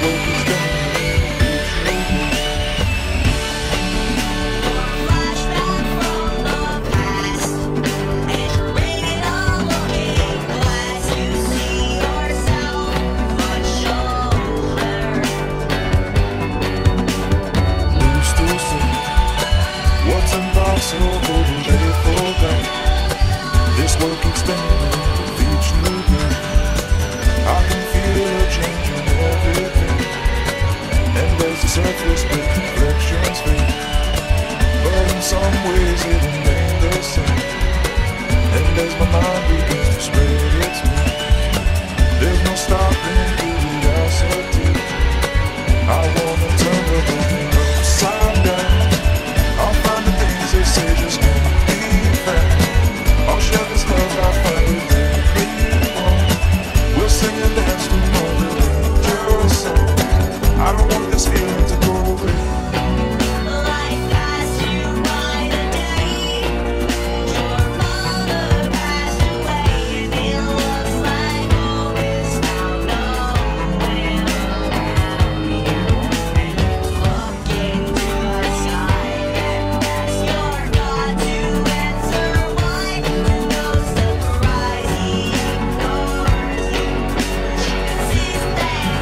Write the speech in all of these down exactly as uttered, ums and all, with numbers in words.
This world keeps spinning with each new day. I can feel a change in everything, and there's the surface with reflections fade, but in some ways it remains the same. And as my mind begins to spread its wings, there's no stopping curiosity. I wanna turn the whole thing upside down. I'll find the things they say just can't be found. I'll share this love I find with everyone. We'll sing and dance to Mother Nature's song. I don't want this feeling to go away. Life passed you by today. Your mother passed away, and it looks like all is now nowhere around you. And you look into the sky and ask your God to answer why. No surprise, he ignores you. Chooses that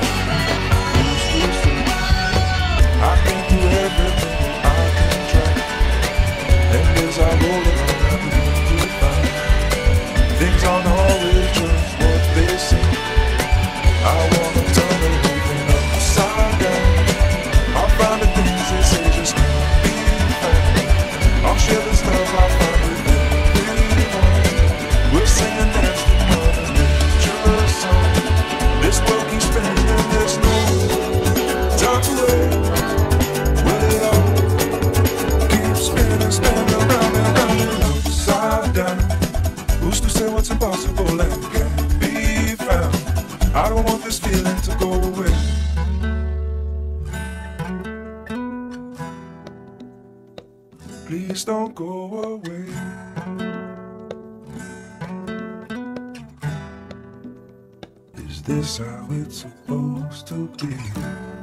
I can do everything I can try, and as I roll around I begin to find things aren't always just what they seem. I wanna turn everything upside down. I'll find the things they say just can't be found. I'll share the stuff I find with everyone. We'll sing and dance to Mother Nature's song. This world keeps spinning and there's no time to wait. Will it all keep spinning, spinning around and round and upside down? Who's to say what's impossible and can't be found? I don't want this feeling to go away. Please don't go away. Is this how it's supposed to be?